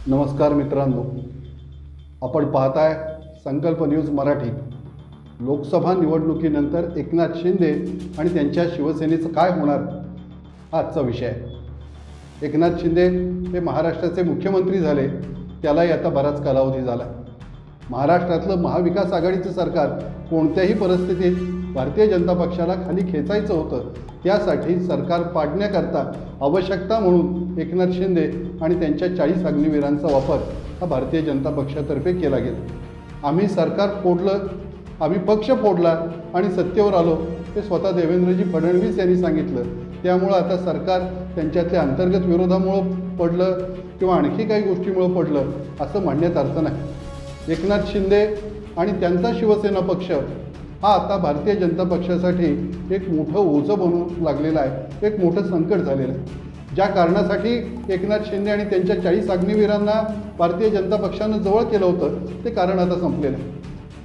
नमस्कार मित्रांनो, आपण पाहताय संकल्प न्यूज मराठी। लोकसभा निवडणुकीनंतर एकनाथ शिंदे आणि त्यांच्या शिवसेनेचं काय होणार हा आजचा विषय आहे। एकनाथ शिंदे हे महाराष्ट्राचे मुख्यमंत्री झाले, त्यालाही आता बराच कालावधी झाला। महाराष्ट्रातलं महाविकास आघाडीचं सरकार कोणत्याही परिस्थितीत भारतीय जनता पक्षाला खाली खेचायचं होतं, त्यासाठी सरकार पाडण्याकरता आवश्यकता म्हणून एकनाथ शिंदे आणि त्यांच्या 40 अग्निवीरांचा वापर हा भारतीय जनता पक्षातर्फे केला गेला। आम्ही सरकार फोडलं, आम्ही पक्ष फोडला आणि सत्तेवर आलो, हे स्वतः देवेंद्रजी फडणवीस यांनी सांगितलं। त्यामुळं आता सरकार त्यांच्यातल्या अंतर्गत विरोधामुळं पडलं किंवा आणखी काही गोष्टीमुळं पडलं असं म्हणण्यात अर्थ नाही। एकनाथ शिंदे आणि त्यांचा शिवसेना पक्ष हा आता भारतीय जनता पक्षासाठी एक मोठं ओझं बनू लागलेलं आहे, एक मोठं संकट झालेलं आहे। ज्या कारणासाठी एकनाथ शिंदे आणि त्यांच्या 40 अग्निवीरांना भारतीय जनता पक्षानं जवळ केलं होतं, ते कारण आता संपलेलं आहे।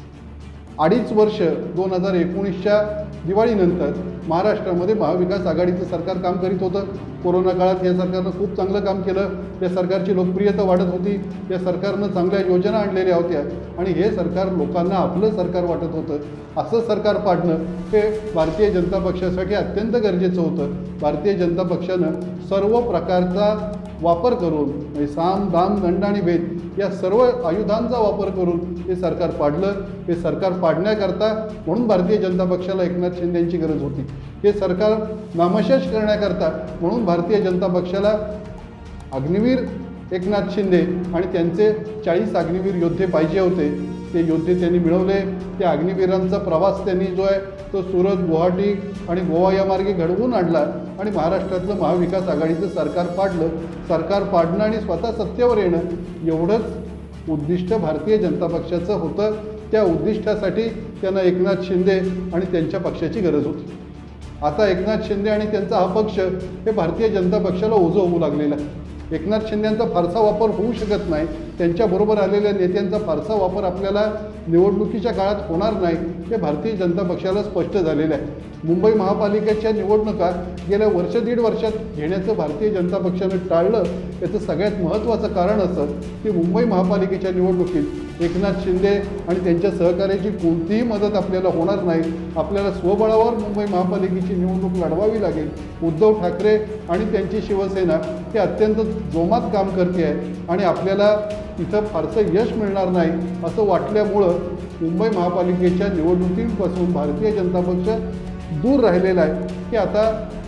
2.5 वर्ष 2019च्या दिवाळीनंतर महाराष्ट्रामध्ये महाविकास आघाडीचं सरकार काम करीत होतं। कोरोना काळात या सरकारनं खूप चांगलं काम केलं, या सरकारची लोकप्रियता वाढत होती, या सरकारनं चांगल्या योजना आणलेल्या होत्या आणि हे सरकार लोकांना आपलं सरकार वाटत होतं। असं सरकार पाडणं हे भारतीय जनता पक्षासाठी अत्यंत गरजेचं होतं। भारतीय जनता पक्षानं सर्व प्रकारचा वापर करून म्हणजे साम दाम दंड आणि भेद या सर्व आयुधांचा वापर करून हे सरकार पाडलं। हे सरकार पाडण्याकरता म्हणून भारतीय जनता पक्षाला एकनाथ शिंदे यांची गरज होती। हे सरकार नामशेष करण्याकरता म्हणून भारतीय जनता पक्षाला अग्निवीर एकनाथ शिंदे आणि त्यांचे 40 अग्निवीर योद्धे पाहिजे होते। ते योद्धे त्यांनी मिळवले। त्या अग्निवीरांचा प्रवास त्यांनी जो आहे तो सुरत, गुवाहाटी आणि गोवा या मार्गे घडवून आणला आणि महाराष्ट्रातलं महाविकास आघाडीचं सरकार पाडलं। सरकार पाडणं आणि स्वतः सत्तेवर येणं एवढंच उद्दिष्ट भारतीय जनता पक्षाचं होतं। त्या उद्दिष्टासाठी त्यांना एकनाथ शिंदे आणि त्यांच्या पक्षाची गरज होती। आता एकनाथ शिंदे आणि त्यांचा हा पक्ष हे भारतीय जनता पक्षाला ओझं होऊ लागलेलं आहे। एकनाथ शिंदेंचा फारसा वापर होऊ शकत नाही, त्यांच्याबरोबर आलेल्या नेत्यांचा फारसा वापर आपल्याला निवडणुकीच्या काळात होणार नाही, हे भारतीय जनता पक्षाला स्पष्ट झालेलं आहे। मुंबई महापालिकेच्या निवडणुका गेल्या वर्ष दीड वर्षात घेण्याचं भारतीय जनता पक्षानं टाळलं। याचं सगळ्यात महत्त्वाचं कारण असं की मुंबई महापालिकेच्या निवडणुकीत एकनाथ शिंदे आणि त्यांच्या सहकार्याची कोणतीही मदत आपल्याला होणार नाही। आपल्याला स्वबळावर मुंबई महापालिकेची निवडणूक लढवावी लागेल। उद्धव ठाकरे आणि त्यांची शिवसेना हे अत्यंत जोमात काम करते आहे आणि आपल्याला तिथं फारसं यश मिळणार नाही असं वाटल्यामुळं मुंबई महापालिकेच्या निवडणुकीपासून भारतीय जनता पक्ष दूर राहिलेला आहे, की आता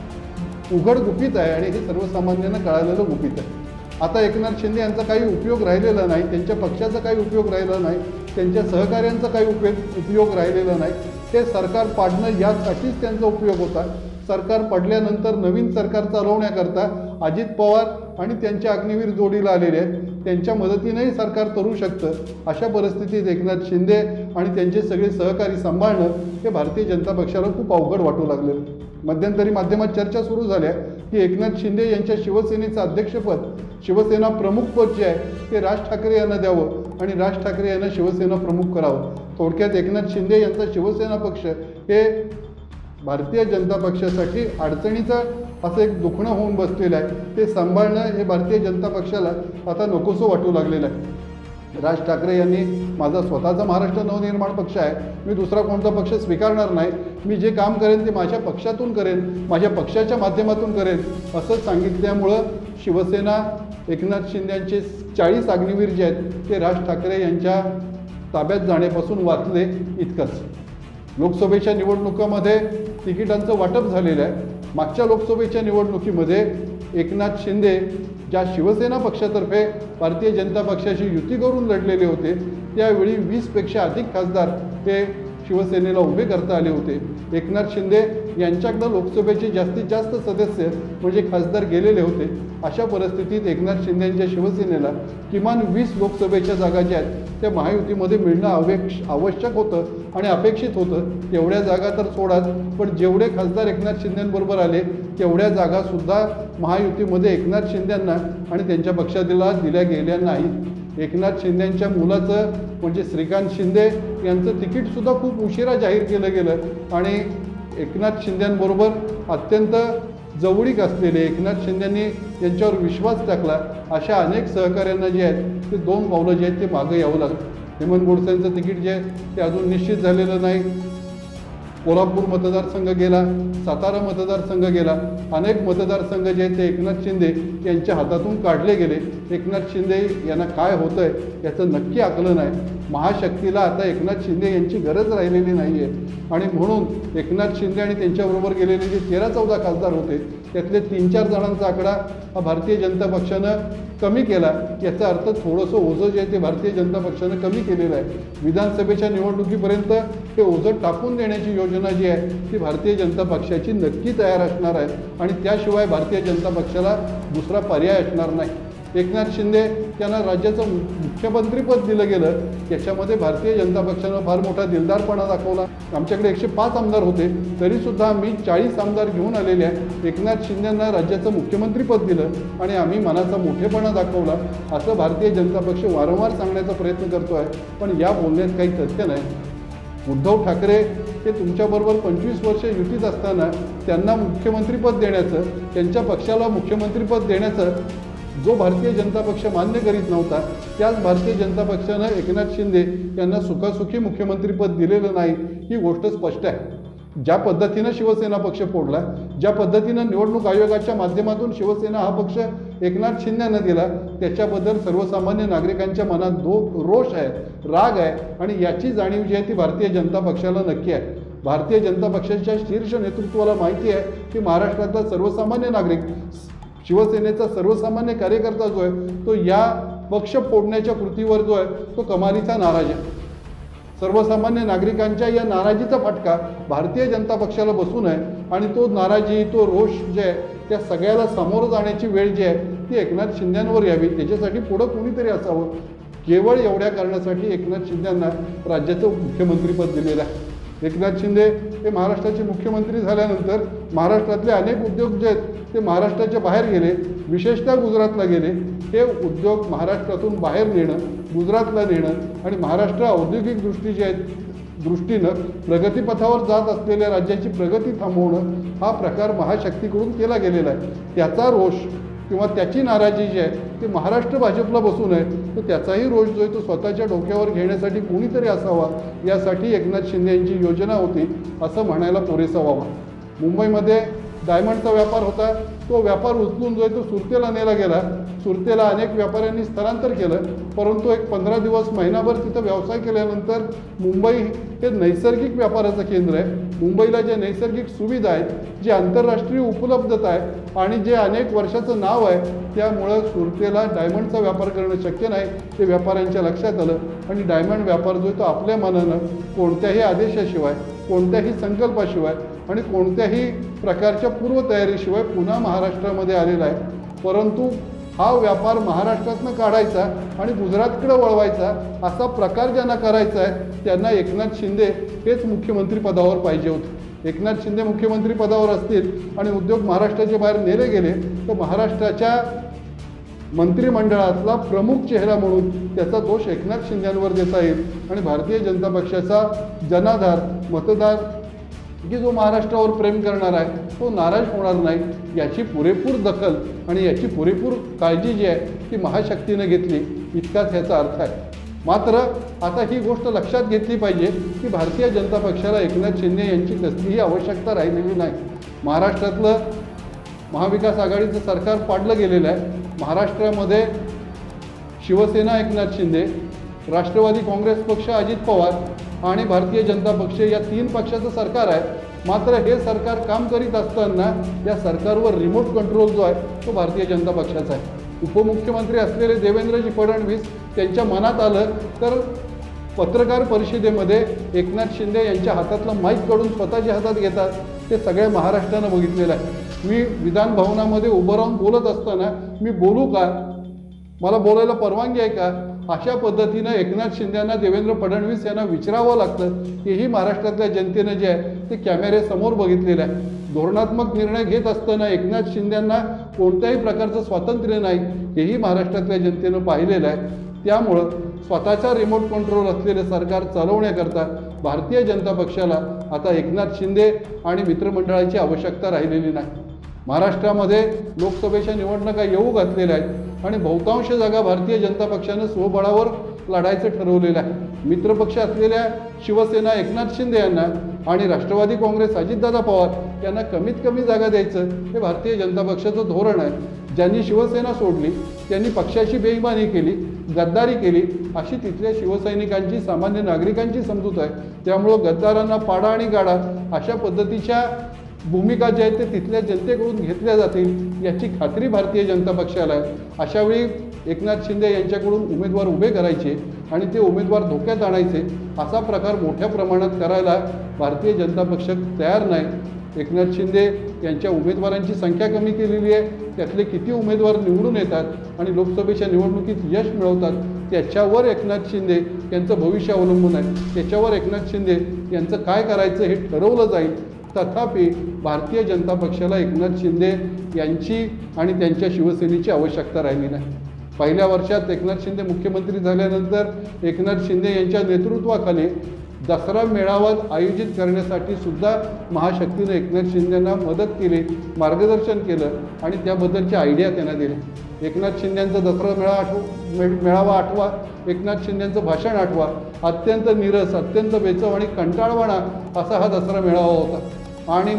उघड गुपित आहे आणि हे सर्वसामान्यांना कळालेलं गुपित आहे। आता एकनाथ शिंदे यांचा काही उपयोग राहिलेला नाही, त्यांच्या पक्षाचा काही उपयोग राहिलेला नाही, त्यांच्या सहकार्यांचा काही उपयोग राहिलेला नाही। ते सरकार पाडणं यासाठीच त्यांचा उपयोग होता। सरकार पडल्यानंतर नवीन सरकार चालवण्याकरता अजित पवार आणि त्यांच्या अग्निवीर जोडीला आलेले आहेत, त्यांच्या मदतीनेही सरकार करू शकतं। अशा परिस्थितीत एकनाथ शिंदे आणि त्यांचे सगळे सहकारी सांभाळणं हे भारतीय जनता पक्षाला खूप अवघड वाटू लागलेलं। मध्यंतरी माध्यमात चर्चा सुरू झाल्या की एकनाथ शिंदे यांच्या शिवसेनेचं अध्यक्षपद, शिवसेना प्रमुखपद जे आहे ते राज ठाकरे यांना द्यावं आणि राज ठाकरे यांना शिवसेना प्रमुख करावं। थोडक्यात एकनाथ शिंदे यांचा शिवसेना पक्ष हे भारतीय जनता पक्षासाठी अडचणीचं असं एक दुखणं होऊन बसलेलं आहे। ते सांभाळणं हे भारतीय जनता पक्षाला आता नकोसं वाटू लागलेलं आहे। राज ठाकरे यांनी माझा स्वतःचा महाराष्ट्र नवनिर्माण पक्ष आहे, मी दुसरा कोणता पक्ष स्वीकारणार नाही, मी जे काम करेन ते माझ्या पक्षातून करेन, माझ्या पक्षाच्या माध्यमातून करेन असं सांगितल्यामुळं शिवसेना एकनाथ शिंदेचे 40 अग्निवीर जे आहेत ते राज ठाकरे यांच्या ताब्यात जाण्यापासून वाचले इतकंच। लोकसभेच्या निवडणुकामध्ये तिकिटांचं वाटप झालेलं आहे। मागच्या लोकसभेच्या निवडणुकीमध्ये एकनाथ शिंदे ज्या शिवसेना पक्षातर्फे भारतीय जनता पक्षाशी युती करून लढलेले होते, त्यावेळी 20पेक्षा अधिक खासदार हे शिवसेनेला उभे करता आले होते। एकनाथ शिंदे यांच्याकडं लोकसभेचे जास्तीत जास्त सदस्य म्हणजे खासदार गेलेले होते। अशा परिस्थितीत एकनाथ शिंदे यांच्या शिवसेनेला किमान 20 लोकसभेच्या जागा ज्या आहेत त्या महायुतीमध्ये मिळणं आवश्यक होतं आणि अपेक्षित होतं। तेवढ्या जागा तर सोडाच, पण जेवढे खासदार एकनाथ शिंदेंबरोबर आले तेवढ्या जागासुद्धा महायुतीमध्ये एकनाथ शिंदेंना आणि त्यांच्या पक्षाला दिल्या गेल्या नाहीत। एकनाथ शिंदेंच्या मुलाचं म्हणजे श्रीकांत शिंदे यांचं तिकीटसुद्धा खूप उशिरा जाहीर केलं गेलं आणि एकनाथ शिंदेंबरोबर अत्यंत जवळीक असलेले, एकनाथ शिंदेंनी यांच्यावर विश्वास टाकला अशा अनेक सहकाऱ्यांना जे आहेत ते 2 पावलं जे आहेत ते मागं यावं लागलं. हेमंत गोडसेंचं तिकीट जे आहे ते अजून निश्चित झालेलं नाही. कोल्हापूर मतदारसंघ गेला, सातारा मतदारसंघ गेला, अनेक मतदारसंघ जे आहेत ते एकनाथ शिंदे यांच्या हातातून काढले गेले. एकनाथ शिंदे यांना काय होतं आहे याचं नक्की आकलन आहे. महाशक्तीला आता एकनाथ शिंदे यांची गरज राहिलेली नाही आहे आणि म्हणून एकनाथ शिंदे आणि त्यांच्याबरोबर गेलेले जे 13-14 खासदार होते त्यातले 3-4 जणांचा आकडा हा भारतीय जनता पक्षानं कमी केला. याचा अर्थ थोडंसं ओझं जे आहे ते भारतीय जनता पक्षानं कमी केलेलं आहे. विधानसभेच्या निवडणुकीपर्यंत हे ओझं टाकून देण्याची योजना जी आहे ती भारतीय जनता पक्षाची नक्की तयार असणार आहे आणि त्याशिवाय भारतीय जनता पक्षाला दुसरा पर्याय असणार नाही. एकनाथ शिंदे यांना राज्याचं मुख्यमंत्रीपद दिलं गेलं याच्यामध्ये भारतीय जनता पक्षानं फार मोठा दिलदारपणा दाखवला. आमच्याकडे 105 आमदार होते तरीसुद्धा आम्ही 40 आमदार घेऊन आलेले आहे. एकनाथ शिंदेंना राज्याचं मुख्यमंत्रीपद दिलं आणि आम्ही मनाचा मोठेपणा दाखवला असं भारतीय जनता पक्ष वारंवार सांगण्याचा प्रयत्न करतो आहे. पण या बोलण्यात काही तथ्य नाही. उद्धव ठाकरे हे तुमच्याबरोबर 25 वर्ष युतीत असताना त्यांना मुख्यमंत्रीपद देण्याचं, त्यांच्या पक्षाला मुख्यमंत्रीपद देण्याचं जो भारतीय जनता पक्ष मान्य करीत नव्हता त्याच भारतीय जनता पक्षानं एकनाथ शिंदे यांना सुखासुखी मुख्यमंत्रीपद दिलेलं नाही ही गोष्ट स्पष्ट आहे. ज्या पद्धतीनं शिवसेना पक्ष फोडला, ज्या पद्धतीनं निवडणूक आयोगाच्या माध्यमातून शिवसेना हा पक्ष एकनाथ शिंदेंना दिला त्याच्याबद्दल सर्वसामान्य नागरिकांच्या मनात रोष आहे, राग आहे आणि याची जाणीव जी आहे ती भारतीय जनता पक्षाला नक्की आहे. भारतीय जनता पक्षाच्या शीर्ष नेतृत्वाला माहिती आहे की महाराष्ट्रातला सर्वसामान्य नागरिक, शिवसेनेचा सर्वसामान्य कार्यकर्ता जो आहे तो या पक्ष फोडण्याच्या कृतीवर जो आहे तो कमालीचा नाराज आहे. सर्वसामान्य नागरिकांच्या या नाराजीचा फटका भारतीय जनता पक्षाला बसू नये आणि तो नाराजी, तो रोष जे आहे त्या सगळ्याला सामोरं जाण्याची वेळ जी आहे ती एकनाथ शिंदेंवर यावी. त्याच्यासाठी पुढं कोणीतरी असावं. केवळ एवढ्या कारणासाठी एकनाथ शिंदेंना राज्याचं मुख्यमंत्रीपद दिलेलं आहे. एकनाथ शिंदे हे महाराष्ट्राचे मुख्यमंत्री झाल्यानंतर महाराष्ट्रातले अनेक उद्योग जे आहेत ते महाराष्ट्राच्या बाहेर गेले, विशेषतः गुजरातला गेले. हे उद्योग महाराष्ट्रातून बाहेर नेणं, गुजरातला नेणं आणि महाराष्ट्र औद्योगिक दृष्टीनं प्रगतीपथावर जात असलेल्या राज्याची प्रगती थांबवणं हा प्रकार महाशक्तीकडून केला गेलेला आहे. त्याचा रोष किंवा त्याची नाराजी जी आहे ती महाराष्ट्र भाजपला बसू नये, तर त्याचाही रोष जो आहे तो स्वतःच्या डोक्यावर घेण्यासाठी कोणीतरी असावा यासाठी एकनाथ शिंदे यांची योजना होती असं म्हणायला पुरेसा व्हावा. मुंबईमध्ये डायमंडचा व्यापार होता, तो व्यापार उचलून जो आहे तो सुरतेला नेला गेला. सुरतेला अनेक व्यापाऱ्यांनी स्थलांतर केलं, परंतु एक 15 दिवस महिनाभर तिथं व्यवसाय केल्यानंतर मुंबई हे नैसर्गिक व्यापाराचं केंद्र आहे. मुंबईला ज्या नैसर्गिक सुविधा आहेत, जी आंतरराष्ट्रीय उपलब्धता आहे आणि जे अनेक वर्षाचं नाव आहे त्यामुळं सुरतेला डायमंडचा व्यापार करणं शक्य नाही ते व्यापाऱ्यांच्या लक्षात आलं आणि डायमंड व्यापार जो आहे तो आपल्या मनानं कोणत्याही आदेशाशिवाय, कोणत्याही संकल्पाशिवाय आणि कोणत्याही प्रकारच्या पूर्वतयारीशिवाय पुन्हा महाराष्ट्रामध्ये आलेला आहे. परंतु हा व्यापार महाराष्ट्रातनं काढायचा आणि गुजरातकडे वळवायचा असा प्रकार ज्यांना करायचा आहे त्यांना एकनाथ शिंदे हेच मुख्यमंत्रीपदावर पाहिजे होते. एकनाथ शिंदे मुख्यमंत्रीपदावर असतील आणि उद्योग महाराष्ट्राच्या बाहेर नेले गेले तर महाराष्ट्राच्या मंत्रिमंडळातला प्रमुख चेहरा म्हणून त्याचा दोष एकनाथ शिंदेंवर देता येईल आणि भारतीय जनता पक्षाचा जनाधार, मतदार की जो महाराष्ट्रावर प्रेम करणार आहे तो नाराज होणार नाही याची पुरेपूर दखल आणि याची पुरेपूर काळजी जी आहे ती महाशक्तीनं घेतली इतकाच याचा अर्थ आहे. मात्र आता ही गोष्ट लक्षात घेतली पाहिजे की भारतीय जनता पक्षाला एकनाथ शिंदे यांची कसलीही आवश्यकता राहिलेली नाही. महाराष्ट्रातलं महाविकास आघाडीचं सरकार पाडलं गेलेलं आहे. महाराष्ट्रामध्ये शिवसेना एकनाथ शिंदे, राष्ट्रवादी काँग्रेस पक्ष अजित पवार आणि भारतीय जनता पक्ष या 3 पक्षाचं सरकार आहे. मात्र हे सरकार काम करीत असताना या सरकारवर रिमोट कंट्रोल जो आहे तो भारतीय जनता पक्षाचा आहे. उपमुख्यमंत्री असलेले देवेंद्रजी फडणवीस त्यांच्या मनात आलं तर पत्रकार परिषदेमध्ये एकनाथ शिंदे यांच्या हातातलं माईक काढून स्वतःच्या हातात घेतात. ते सगळ्या महाराष्ट्रानं बघितलेलं आहे. मी विधान भवनामध्ये उभं राहून बोलत असताना मी बोलू का, मला बोलायला परवानगी आहे का, अशा पद्धतीनं एकनाथ शिंदेंना देवेंद्र फडणवीस यांना विचारावं लागतं. हेही महाराष्ट्रातल्या जनतेनं जे आहे ते कॅमेऱ्यासमोर बघितलेलं आहे. धोरणात्मक निर्णय घेत असताना एकनाथ शिंदेंना कोणत्याही प्रकारचं स्वातंत्र्य नाही हेही महाराष्ट्रातल्या जनतेनं पाहिलेलं आहे. त्यामुळं स्वतःचा रिमोट कंट्रोल असलेलं सरकार चालवण्याकरता भारतीय जनता पक्षाला आता एकनाथ शिंदे आणि मित्रमंडळाची आवश्यकता राहिलेली नाही. महाराष्ट्रामध्ये लोकसभेच्या निवडणुका येऊ घातलेल्या आहेत आणि बहुतांश जागा भारतीय जनता पक्षानं स्वबळावर लढायचं ठरवलेलं आहे। मित्रपक्ष असलेल्या शिवसेना एकनाथ शिंदे यांना आणि राष्ट्रवादी काँग्रेस अजितदादा पवार यांना कमीत कमी जागा द्यायचं हे भारतीय जनता पक्षाचं धोरण आहे। ज्यांनी शिवसेना सोडली त्यांनी पक्षाची बेईमानी केली, गद्दारी केली अशी तिथल्या शिवसैनिकांची, सामान्य नागरिकांची समजूत आहे। त्यामुळं गद्दारांना पाडा आणि गाडा अशा पद्धतीच्या भूमिका ज्या आहेत ते तिथल्या जनतेकडून घेतल्या जातील याची खात्री भारतीय जनता पक्षाला आहे। अशावेळी एकनाथ शिंदे यांच्याकडून उमेदवार उभे करायचे आणि ते उमेदवार धोक्यात आणायचे असा प्रकार मोठ्या प्रमाणात करायला भारतीय जनता पक्ष तयार नाही। एकनाथ शिंदे यांच्या उमेदवारांची संख्या कमी केलेली आहे, त्यातले किती उमेदवार निवडून येतात आणि लोकसभेच्या निवडणुकीत यश मिळवतात त्याच्यावर एकनाथ शिंदे यांचं भविष्य अवलंबून आहे। त्याच्यावर एकनाथ शिंदे यांचं काय करायचं हे ठरवलं जाईल। तथापि भारतीय जनता पक्षाला एकनाथ शिंदे यांची आणि त्यांच्या शिवसेनेची आवश्यकता राहिली नाही। पहिल्या वर्षात एकनाथ शिंदे मुख्यमंत्री झाल्यानंतर एकनाथ शिंदे यांच्या नेतृत्वाखाली दसरा मेळावा आयोजित करण्यासाठी सुद्धा महाशक्तीनं एकनाथ शिंदेंना मदत केली, मार्गदर्शन केलं आणि त्याबद्दलच्या आयडिया त्यांना दिल्या। एकनाथ शिंदेंचा दसरा मेळावा आठवा, एकनाथ शिंदेंचं भाषण आठवा। अत्यंत नीरस, अत्यंत बेचव आणि कंटाळवाणा असा हा दसरा मेळावा होता। आणि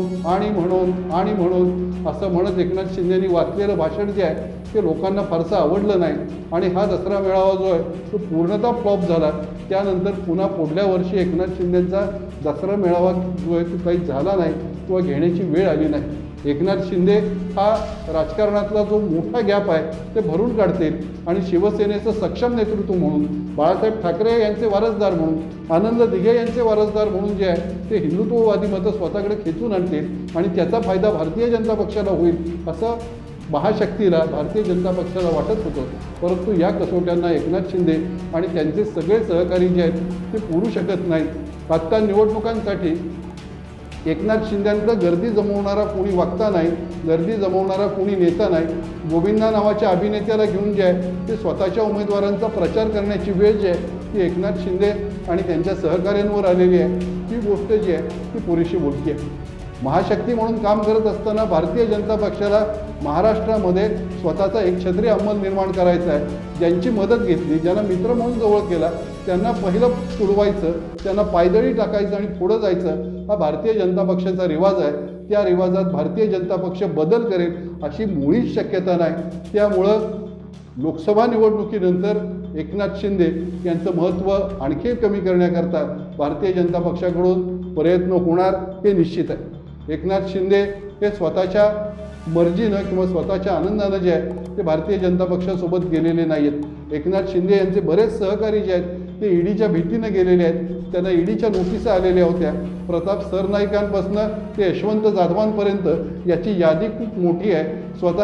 म्हणून असं म्हणत एकनाथ शिंदेंनी वाचलेलं भाषण जे आहे ते लोकांना फारसं आवडलं नाही आणि हा दसरा मेळावा जो आहे तो पूर्णतः फ्लॉप झाला। त्यानंतर पुन्हा पुढल्या वर्षी एकनाथ शिंदेंचा दसरा मेळावा जो आहे तो काही झाला नाही किंवा घेण्याची वेळ आली नाही। एकनाथ शिंदे हा राजकारणातला जो मोठा गॅप आहे ते भरून काढतील आणि शिवसेनेचं सक्षम नेतृत्व म्हणून, बाळासाहेब ठाकरे यांचे वारसदार म्हणून, आनंद दिघे यांचे वारसदार म्हणून जे आहे ते हिंदुत्ववादी मतं स्वतःकडे खेचून आणतील आणि त्याचा फायदा भारतीय जनता पक्षाला होईल असं महाशक्तीला, भारतीय जनता पक्षाला वाटत होतं। परंतु या कसोट्यांना एकनाथ शिंदे आणि त्यांचे सगळे सहकारी जे आहेत ते पुरू शकत नाहीत। आत्ता निवडणुकांसाठी एकनाथ शिंदेंचं गर्दी जमवणारा कोणी वक्ता नाही, गर्दी जमवणारा कोणी नेता नाही। गोविंदा नावाच्या अभिनेत्याला घेऊन जे आहे ते स्वतःच्या उमेदवारांचा प्रचार करण्याची वेळ जी आहे ती एकनाथ शिंदे आणि त्यांच्या सहकाऱ्यांवर आलेली आहे। ती गोष्ट जी आहे ती पुरेशी बोलकी आहे। महाशक्ती म्हणून काम करत असताना भारतीय जनता पक्षाला महाराष्ट्रामध्ये स्वतःचा एक छत्री अंमल निर्माण करायचा आहे। ज्यांची मदत घेतली, ज्यांना मित्र म्हणून जवळ केला त्यांना पहिलं तुडवायचं, त्यांना पायदळी टाकायचं आणि पुढं जायचं हा भारतीय जनता पक्षाचा रिवाज आहे। त्या रिवाजात भारतीय जनता पक्ष बदल करेल अशी मुळीच शक्यता नाही। त्यामुळं लोकसभा निवडणुकीनंतर एकनाथ शिंदे यांचं महत्त्व आणखी कमी करण्याकरता भारतीय जनता पक्षाकडून प्रयत्न होणार हे निश्चित आहे। एकनाथ शिंदे हे स्वतःच्या मर्जीनं किंवा स्वतःच्या आनंदानं जे आहे ते भारतीय जनता पक्षासोबत गेलेले नाही आहेत। एकनाथ शिंदे यांचे बरेच सहकारी जे आहेत ते ईडीच्या भीतीनं गेलेले आहेत, त्यांना ईडीच्या नोटिसा आलेल्या होत्या। प्रताप सरनाईकांपासून ते यशवंत जाधवांपर्यंत याची यादी खूप मोठी आहे।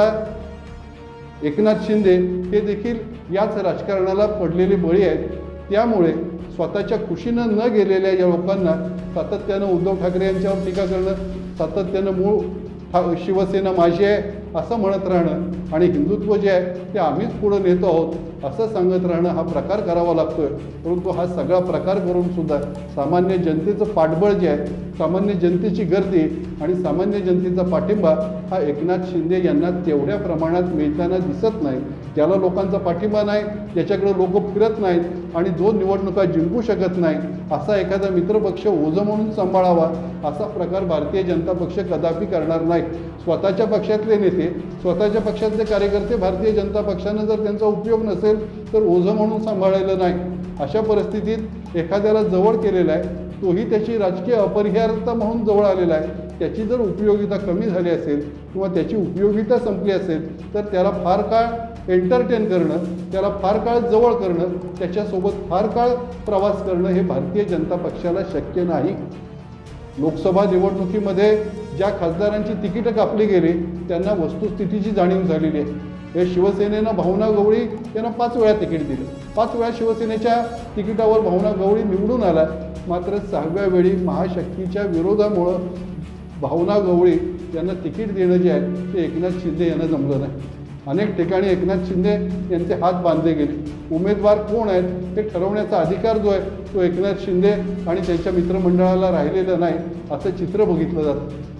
स्वतः एकनाथ शिंदे हे देखील याच राजकारणाला पडलेले बळी आहेत। त्यामुळे स्वतःच्या खुशीनं न गेलेल्या या लोकांना सातत्यानं उद्धव ठाकरे यांच्यावर टीका करणं, सातत्यानं मूळ शिवसेना माझी आहे असं म्हणत राहणं आणि हिंदुत्व जे आहे ते आम्हीच पुढं नेतो आहोत असं सांगत राहणं हा प्रकार करावा लागतोय। परंतु हा सगळा प्रकार करूनसुद्धा सामान्य जनतेचं पाठबळ जे आहे, सामान्य जनतेची गर्दी आणि सामान्य जनतेचा पाठिंबा हा एकनाथ शिंदे यांना तेवढ्या प्रमाणात मिळताना दिसत नाही। ज्याला लोकांचा पाठिंबा नाही, ज्याच्याकडे लोक फिरत नाहीत आणि जो निवडणुका जिंकू शकत नाही असा एखादा मित्रपक्ष ओझं म्हणून सांभाळावा असा प्रकार भारतीय जनता पक्ष कदापि करणार नाही। स्वतःच्या पक्षातले नेते, स्वतःच्या पक्षातले कार्यकर्ते भारतीय जनता पक्षानं जर त्यांचा उपयोग नसेल तर ओझं म्हणून सांभाळलेलं नाही। अशा परिस्थितीत एखाद्याला जवळ केलेला आहे तोही त्याची राजकीय अपरिहार्यता म्हणून जवळ आलेला आहे। त्याची जर उपयोगिता कमी झाली असेल किंवा त्याची उपयोगिता संपली असेल तर त्याला फार काळ एंटरटेन करणं, त्याला फार काळ जवळ करणं, त्याच्यासोबत फार काळ प्रवास करणं हे भारतीय जनता पक्षाला शक्य नाही। लोकसभा निवडणुकीमध्ये ज्या खासदारांची तिकीटं कापली गेली त्यांना वस्तुस्थितीची जाणीव झालेली आहे। हे शिवसेनेनं भावना गवळी यांना 5 वेळा तिकीट दिलं, 5 वेळा शिवसेनेच्या तिकिटावर भावना गवळी निवडून आला। मात्र 6व्या वेळी महाशक्तीच्या विरोधामुळं भावना गवळी यांना तिकीट देणं जे आहे ते एकनाथ शिंदे यांना जमलं नाही। अनेक ठिकाणी एकनाथ शिंदे यांचे हात बांधले गेले। उमेदवार कोण आहेत हे ठरवण्याचा अधिकार जो आहे तो एकनाथ शिंदे आणि त्यांच्या मित्रमंडळाला राहिलेला नाही असं चित्र बघितलं जातं।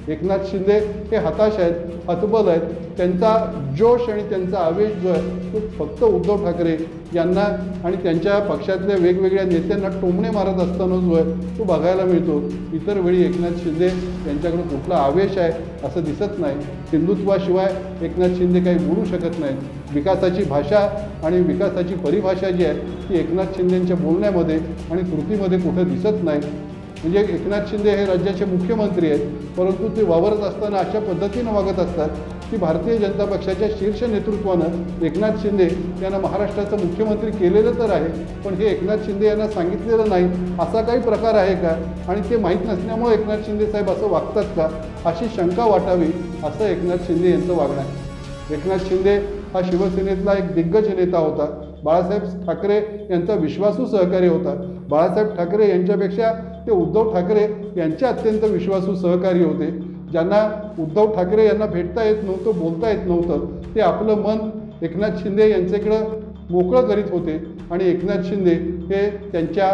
एकनाथ शिंदे हे हताश आहेत, हतबल आहेत. त्यांचा जोश आणि त्यांचा आवेश जो आहे तो फक्त उद्धव ठाकरे यांना आणि त्यांच्या पक्षातल्या वेगवेगळ्या नेत्यांना टोमणे मारत असताना जो आहे तो बघायला मिळतो. इतर वेळी एकनाथ शिंदे यांच्याकडे कुठला आवेश आहे असं दिसत नाही. हिंदुत्वाशिवाय एकनाथ शिंदे काही बोलू शकत नाहीत. विकासाची भाषा आणि विकासाची परिभाषा जी आहे ती एकनाथ शिंदेंच्या बोलण्यामध्ये आणि कृतीमध्ये कुठं दिसत नाही. म्हणजे एकनाथ शिंदे हे राज्याचे मुख्यमंत्री आहेत, परंतु ते वावरत असताना अशा पद्धतीनं वागत असतात की भारतीय जनता पक्षाच्या शीर्ष नेतृत्वानं एकनाथ शिंदे यांना महाराष्ट्राचा मुख्यमंत्री केलेलं तर आहे, पण हे एकनाथ शिंदे यांना सांगितलेलं नाही असा काही प्रकार आहे का, आणि ते माहीत नसल्यामुळे एकनाथ शिंदे साहेब असं वागतात का, अशी शंका वाटावी असं एकनाथ शिंदे यांचं वागणं आहे. एकनाथ शिंदे हा शिवसेनेतला एक दिग्गज नेता होता. बाळासाहेब ठाकरे यांचा विश्वासू सहकारी होता. बाळासाहेब ठाकरे यांच्यापेक्षा ते उद्धव ठाकरे यांचे अत्यंत विश्वासू सहकारी होते, ज्यांना उद्धव ठाकरे यांना भेटता येत नव्हतं, बोलता येत नव्हतं. ते आपलं मन एकनाथ शिंदे यांच्याकडं मोकळं करीत होते आणि एकनाथ शिंदे हे त्यांच्या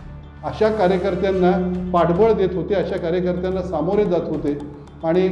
अशा कार्यकर्त्यांना पाठबळ देत होते, अशा कार्यकर्त्यांना सामोरे जात होते. आणि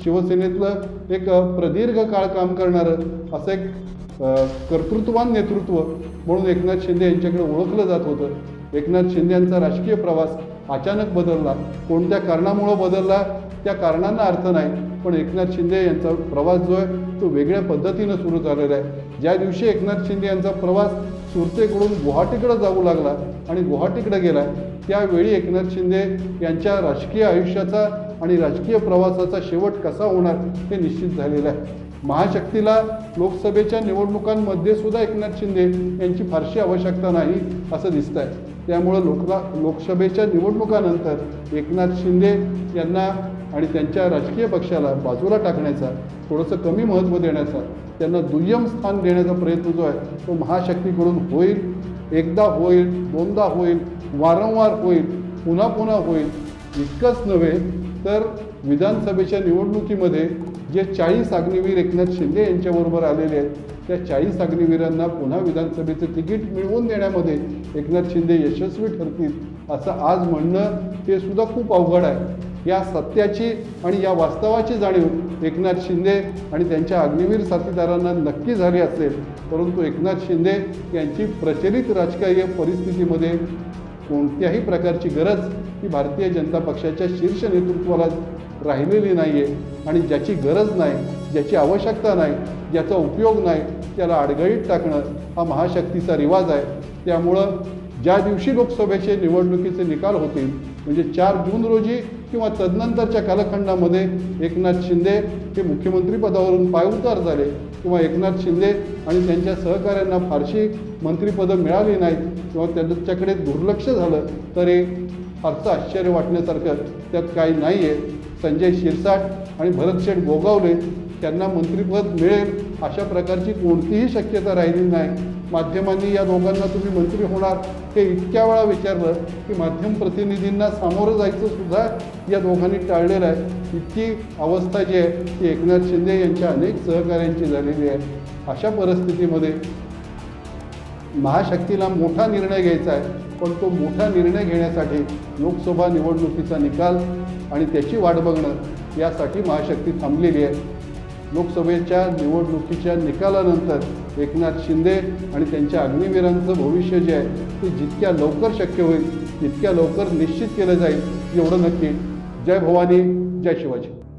शिवसेनेतलं एक प्रदीर्घ काळ काम करणारं असं एक कर्तृत्ववान नेतृत्व म्हणून एकनाथ शिंदे यांच्याकडे ओळखलं जात होतं. एकनाथ शिंदे यांचा राजकीय प्रवास अचानक बदलला. कोणत्या कारणामुळं बदलला त्या कारणांना अर्थ नाही, पण एकनाथ शिंदे यांचा प्रवास जो आहे तो वेगळ्या पद्धतीनं सुरू झालेला आहे. ज्या दिवशी एकनाथ शिंदे यांचा प्रवास सुरतेकडून गुवाहाटीकडे जाऊ लागला आणि गुवाहाटीकडे गेला, त्यावेळी एकनाथ शिंदे यांच्या राजकीय आयुष्याचा आणि राजकीय प्रवासाचा शेवट कसा होणार हे निश्चित झालेलं आहे. महाशक्तीला लोकसभेच्या निवडणुकांमध्ये सुद्धा एकनाथ शिंदे यांची फारशी आवश्यकता नाही असं दिसतं आहे. त्यामुळं लोकसभेच्या निवडणुकानंतर एकनाथ शिंदे यांना आणि त्यांच्या राजकीय पक्षाला बाजूला टाकण्याचा, थोडंसं कमी महत्त्व देण्याचा, त्यांना दुय्यम स्थान देण्याचा प्रयत्न जो आहे तो महाशक्तीकडून होईल. एकदा होईल, दोनदा होईल, वारंवार होईल, पुन्हा पुन्हा होईल. इतकंच नव्हे तर विधानसभेच्या निवडणुकीमध्ये जे 40 अग्निवीर एकनाथ शिंदे यांच्याबरोबर आलेले आहेत त्या 40 अग्निवीरांना पुन्हा विधानसभेचं तिकीट मिळवून देण्यामध्ये एकनाथ शिंदे यशस्वी ठरतील असं आज म्हणणं हे सुद्धा खूप अवघड आहे. या सत्याची आणि या वास्तवाची जाणीव एकनाथ शिंदे आणि त्यांच्या अग्निवीर साथीदारांना नक्की झाली असेल, परंतु एकनाथ शिंदे यांची प्रचलित राजकीय परिस्थितीमध्ये कोणत्याही प्रकारची गरज ही भारतीय जनता पक्षाच्या शीर्ष नेतृत्वाला राहिलेली नाही आहे. आणि ज्याची गरज नाही, ज्याची आवश्यकता नाही, ज्याचा उपयोग नाही त्याला अडगळीत टाकणं हा महाशक्तीचा रिवाज आहे. त्यामुळं ज्या दिवशी लोकसभेचे निवडणुकीचे निकाल होतील, म्हणजे 4 जून रोजी किंवा तदनंतरच्या कालखंडामध्ये एकनाथ शिंदे हे मुख्यमंत्रीपदावरून पायउतार झाले किंवा एकनाथ शिंदे आणि त्यांच्या सहकाऱ्यांना फारशी मंत्रिपदं मिळाली नाहीत किंवा त्यांच्याकडे दुर्लक्ष झालं तरी फारसं आश्चर्य वाटण्यासारखं त्यात काही नाही आहे. संजय शिरसाट आणि भरतशेठ गोगावले त्यांना मंत्रिपद मिळेल अशा प्रकारची कोणतीही शक्यता राहिली नाही. माध्यमांनी या दोघांना तुम्ही मंत्री होणार हे इतक्या वेळा विचारलं की माध्यम प्रतिनिधींना सामोरं जायचं सुद्धा या दोघांनी टाळलेलं आहे. इतकी अवस्था जी आहे ती एकनाथ शिंदे यांच्या अनेक सहकाऱ्यांची झालेली आहे. अशा परिस्थितीमध्ये महाशक्तीला मोठा निर्णय घ्यायचा आहे, पण तो मोठा निर्णय घेण्यासाठी लोकसभा निवडणुकीचा निकाल आणि त्याची वाट बघणं यासाठी महाशक्ती थांबलेली आहे. लोकसभेच्या निवडणुकीच्या निकालानंतर एकनाथ शिंदे आणि त्यांच्या अग्निवीरांचं भविष्य जे आहे ते जितक्या लवकर शक्य होईल तितक्या लवकर निश्चित केलं जाईल एवढं नक्की. जय भवानी, जय शिवाजी.